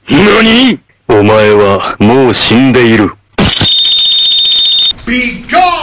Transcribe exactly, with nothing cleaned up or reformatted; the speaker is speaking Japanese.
何？お前はもう死んでいる。 Be gone!